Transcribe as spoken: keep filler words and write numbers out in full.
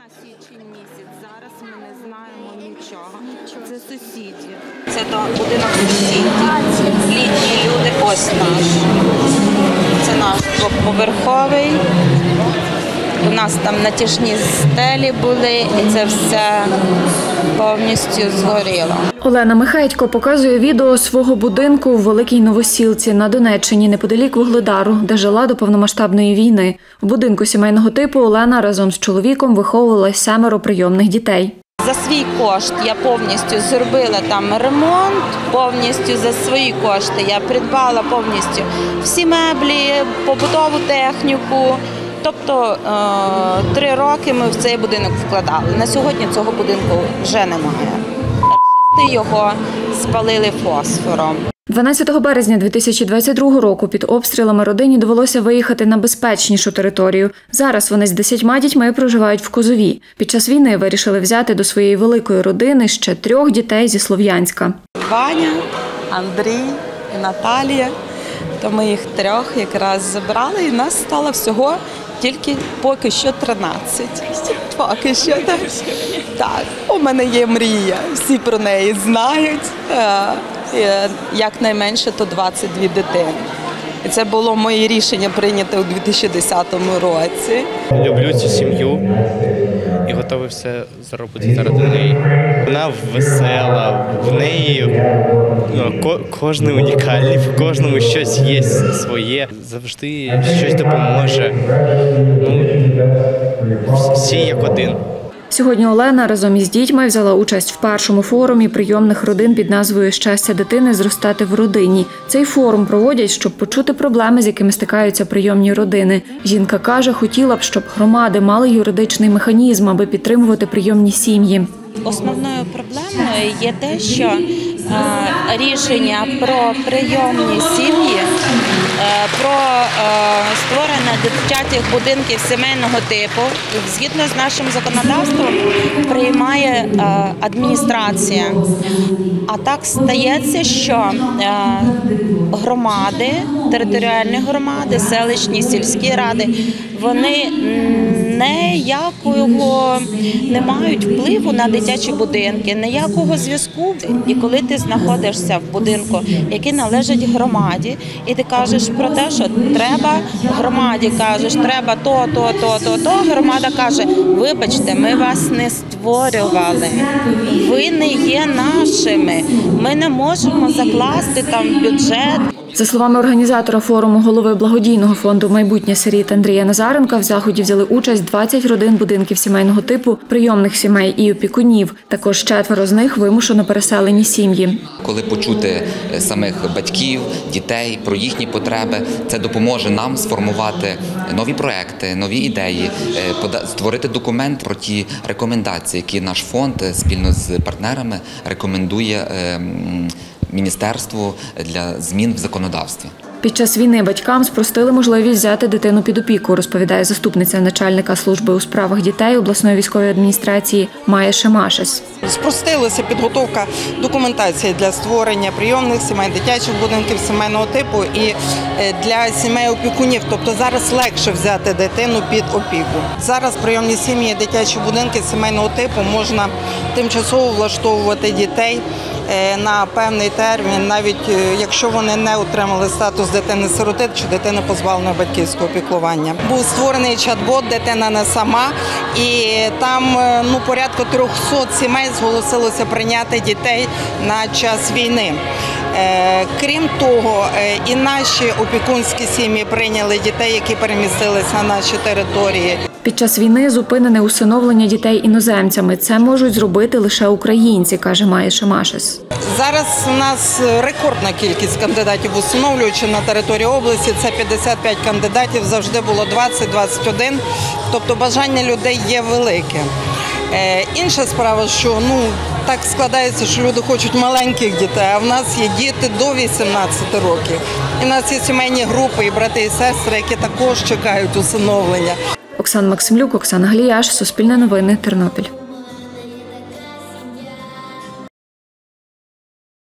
на січень місяць. Зараз ми не знаємо нічого. Це сусіді. Це будинок сусідів. Літні люди. Ось наш. Це наш двоповерховий. У нас там натяжні стелі були, і це все повністю згоріло. Олена Михейтько показує відео свого будинку у Великій Новосілці на Донеччині, неподалік Вугледару, де жила до повномасштабної війни. В будинку сімейного типу Олена разом з чоловіком виховувала семеро прийомних дітей. За свій кошт я повністю зробила там ремонт, повністю за свої кошти я придбала повністю всі меблі, побутову техніку. Тобто три роки ми в цей будинок вкладали. На сьогодні цього будинку вже немає. Рашисти його спалили фосфором. дванадцятого березня дві тисячі двадцять другого року під обстрілами родині довелося виїхати на безпечнішу територію. Зараз вони з десятьма дітьми проживають в Козові. Під час війни вирішили взяти до своєї великої родини ще трьох дітей зі Слов'янська. Ваня, Андрій і Наталія. То ми їх трьох якраз забрали, і нас стало всього тільки поки що тринадцять. Поки що так. Так, у мене є мрія, всі про неї знають. Якнайменше то двадцять дві дитини. І це було моє рішення прийняте у дві тисячі десятому році. Люблю цю сім'ю і готовий все зробити заради неї. Вона весела, в неї ну, кожен унікальний, в кожному щось є своє, завжди щось допоможе. Ну, всі як один. Сьогодні Олена разом із дітьми взяла участь в першому форумі прийомних родин під назвою «Щастя дитини зростати в родині». Цей форум проводять, щоб почути проблеми, з якими стикаються прийомні родини. Жінка каже, хотіла б, щоб громади мали юридичний механізм, аби підтримувати прийомні сім'ї. Основною проблемою є те, що е, рішення про прийомні сім'ї, е, про е, створення дитячих будинків сімейного типу, згідно з нашим законодавством, приймає е, адміністрація. А так стається, що е, громади, територіальні громади, селищні, сільські ради, вони ніякого не мають впливу на дитячі будинки, ніякого зв'язку. І коли ти знаходишся в будинку, який належить громаді, і ти кажеш про те, що треба громаді, кажеш, треба то, то, то, то, то, громада каже, вибачте, ми вас не створювали, ви не є нашими, ми не можемо закласти там бюджет. За словами організатора форуму, голови благодійного фонду «Майбутнє сиріт» Андрія Назаренка, в заході взяли участь двадцять родин будинків сімейного типу, прийомних сімей і опікунів. Також четверо з них вимушено переселені сім'ї. Коли почути самих батьків, дітей про їхні потреби, це допоможе нам сформувати нові проекти, нові ідеї, створити документ про ті рекомендації, які наш фонд спільно з партнерами рекомендує міністерству для змін в законодавстві. Під час війни батькам спростили можливість взяти дитину під опіку, розповідає заступниця начальника служби у справах дітей обласної військової адміністрації Майя Шимашес. Спростилася підготовка документації для створення прийомних сімей, дитячих будинків сімейного типу і для сімей опікунів. Тобто зараз легше взяти дитину під опіку. Зараз прийомні сім'ї і дитячі будинки сімейного типу можна тимчасово влаштовувати дітей на певний термін, навіть якщо вони не отримали статус дитини-сироти чи дитини позбавленої батьківського піклування. Був створений чат-бот «Дитина не сама», і там ну, порядка трьохсот сімей зголосилося прийняти дітей на час війни. Крім того, і наші опікунські сім'ї прийняли дітей, які перемістилися на наші території. Під час війни зупинене усиновлення дітей іноземцями. Це можуть зробити лише українці, каже Майя Шимашес. Зараз у нас рекордна кількість кандидатів усиновлюючих на території області. Це п'ятдесят п'ять кандидатів, завжди було двадцять - двадцять один. Тобто бажання людей є велике. Е, інша справа, що ну, так складається, що люди хочуть маленьких дітей, а в нас є діти до вісімнадцяти років. І в нас є сімейні групи, і брати, і сестри, які також чекають усиновлення. Оксана Максимлюк, Оксана Гліяш, Суспільне новини, Тернопіль.